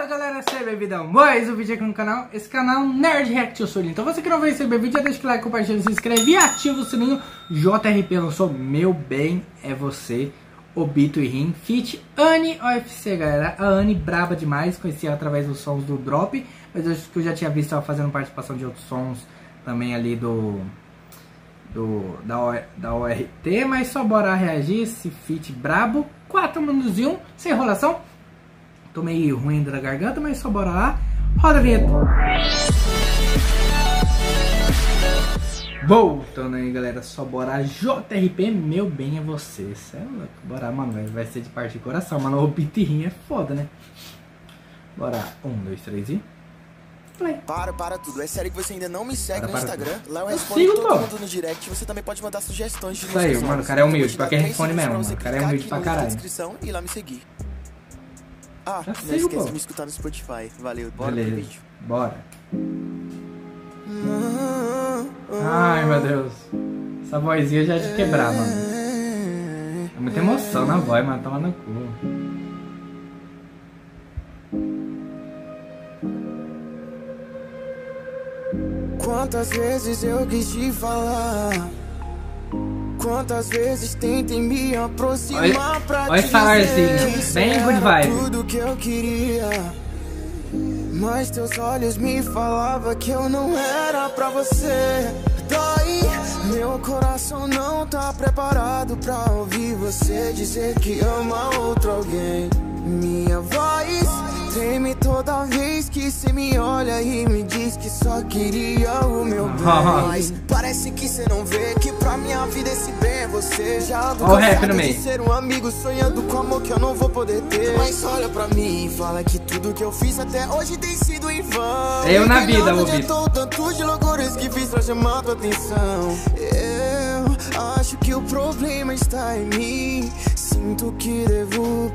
galera, seja bem-vindo a mais um vídeo aqui no canal. Esse canal Nerd React, eu sou o Lin. Então você que não vai receber vídeo, já deixa o like, compartilha, se inscreve e ativa o sininho. JRP, eu não sou meu bem, é você. Obito e Rim, feat Anne OFC, galera. A Anne braba demais, conheci ela através dos sons do Drop, mas eu acho que eu já tinha visto ela fazendo participação de outros sons também ali da ORT, mas só bora reagir esse feat brabo. 4 minutos e 1, sem enrolação. Tô meio ruim da garganta, mas só bora lá. Roda a vinheta. Voltando aí, galera, só bora. JRP, meu bem é você. Cê é louco. Bora, mano, vai ser de parte de coração. Mano, o beat rim é foda, né? Bora, 1, 2, 3 e... play. Para tudo. É sério que você ainda não me segue no Instagram? Lá eu respondo sigo, todo mundo no direct. Você também pode mandar sugestões de músicas. Isso aí, mano, o cara é humilde. Pra quem responde mesmo, mano. O cara é humilde pra caralho. E lá me seguir. Ah, já não sigo, esqueça pô. de me escutar no Spotify. Valeu, bora beleza, pro vídeo. Bora. Ai, meu Deus. Essa vozinha já é de quebrar, mano. É muita emoção na voz, mano. Toma no cu. Quantas vezes eu quis te falar, quantas vezes tentei me aproximar pra olha te esse salarzinho, bem good vibe. Tudo que eu queria, mas teus olhos me falavam que eu não era pra você. Dói, meu coração não tá preparado pra ouvir você dizer que ama outro alguém. Minha voz treme toda vez que cê me olha e me diz que só queria o meu bem. Mas parece que cê não vê que pra minha vida esse bem é você. Já ando cansado de ser um amigo sonhando com amor que eu não vou poder ter. Mas olha pra mim e fala que tudo que eu fiz até hoje tem sido em vão. Eu na vida, ouvi. Tanto de loucuras que fiz pra chamar tua atenção. Eu acho que o problema está em mim. Sinto que devo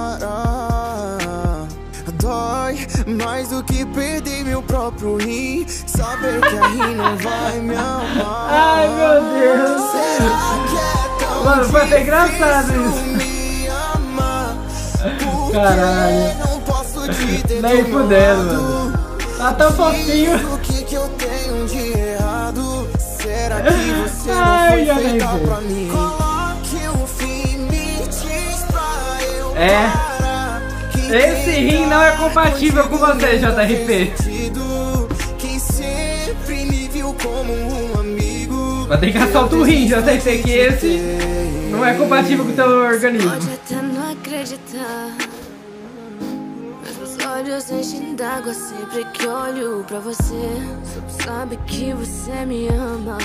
parar. Dói mais do que perder meu próprio rim. Saber que a rim não vai me amar. Ai, meu Deus. Será que é tão mano, foi até engraçado isso. Me amar? Caralho. Não posso te ter nem fudendo, mano. Tá tão fofinho. O que eu tenho de errado? Será que você não foi feita pra mim? Coloque um fim, me diz pra eu parar. Esse rim não é compatível com você, JRP. Quem sempre me viu como um amigo. Vai ter que assaltar o rim, JRP, que esse não é compatível com o teu organismo. Pode até não acreditar, mas meus olhos enchem d'água sempre que olho pra você. Só sabe que você me ama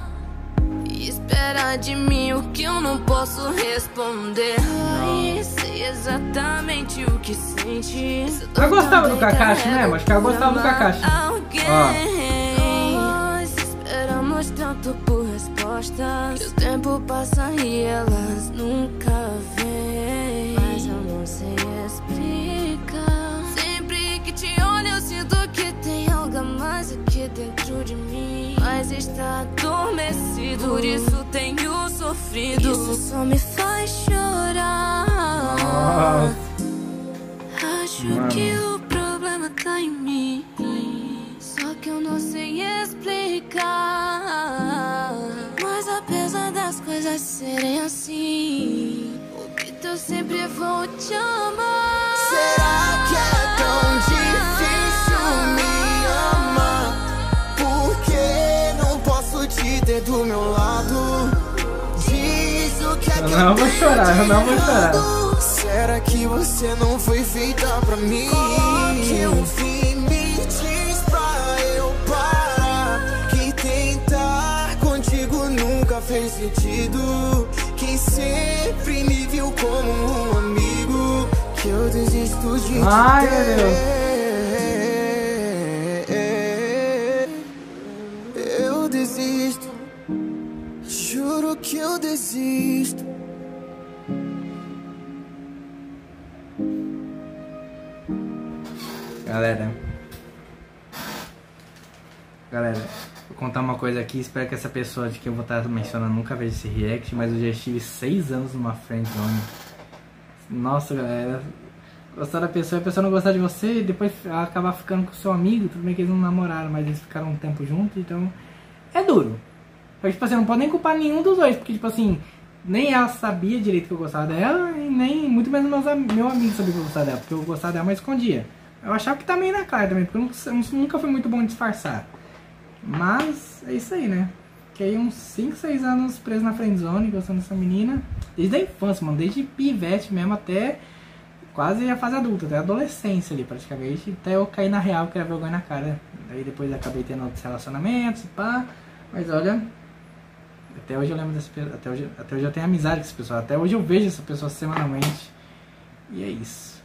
e espera de mim o que eu não posso responder. Ai, sei exatamente o que sente. Eu gostava do Kakashi mesmo, acho que eu gostava do Kakashi. Nós esperamos tanto por respostas, que o tempo passa e elas nunca vêm. Mas eu não sei explicar. Sempre que te olho eu sinto que tem algo a mais aqui dentro de mim, mas está adormecido, por isso tenho sofrido. Isso só me faz chorar. Acho que o problema tá em mim, só que eu não sei explicar. Mas apesar das coisas serem assim, o que eu sempre vou te amar. Será que é tão difícil me amar? Porque não posso te ter do meu lado. Diz o que é que eu não vou chorar, eu não vou chorar. Será que você não foi feita pra mim? Coloque um fim, me diz pra eu parar. Que tentar contigo nunca fez sentido. Quem sempre me viu como um amigo, que eu desisto de ai, te meu ter. Eu desisto, juro que eu desisto. Galera, vou contar uma coisa aqui. Espero que essa pessoa de que eu vou estar mencionando nunca veja esse react, mas eu já estive 6 anos numa friendzone. Nossa, galera, Gostar da pessoa e a pessoa não gostar de você, e depois acabar ficando com o seu amigo. Tudo bem que eles não namoraram, mas eles ficaram um tempo juntos, então é duro. Mas, tipo assim, não pode nem culpar nenhum dos dois, porque, tipo assim, nem ela sabia direito que eu gostava dela, e nem muito menos meu amigo sabia que eu gostava dela, porque eu gostava dela, mas escondia. Eu achava que tá meio na cara também, porque eu nunca fui muito bom em disfarçar. Mas é isso aí, né? Fiquei uns 5, 6 anos preso na friendzone, gostando dessa menina. Desde a infância, mano, desde pivete mesmo até quase a fase adulta, até a adolescência ali praticamente, até eu cair na real, que era vergonha na cara. Aí depois acabei tendo outros relacionamentos e pá, mas olha, até hoje eu lembro dessa pessoa, até hoje eu tenho amizade com essa pessoa, até hoje eu vejo essa pessoa semanalmente, e é isso.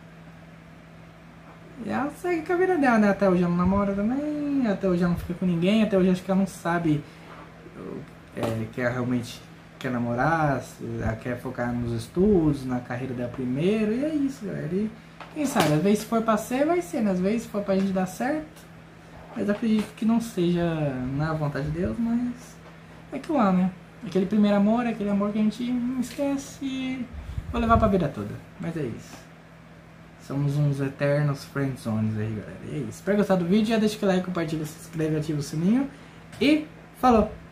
E ela segue com a vida dela, né? Até hoje ela não namora também, até hoje ela não fica com ninguém, até hoje acho que ela não sabe que ela realmente quer namorar, ela quer focar nos estudos, na carreira dela primeiro, e é isso, galera. E quem sabe, às vezes se for pra ser, vai ser, né? Às vezes se for pra gente dar certo, mas eu acredito que não seja na vontade de Deus, mas é aquilo lá, né? Aquele primeiro amor, aquele amor que a gente não esquece e vou levar pra vida toda, mas é isso. Somos uns eternos friendzones aí, galera. E é isso. Espero gostar do vídeo, já deixa o like, compartilha, se inscreve, ativa o sininho e falou!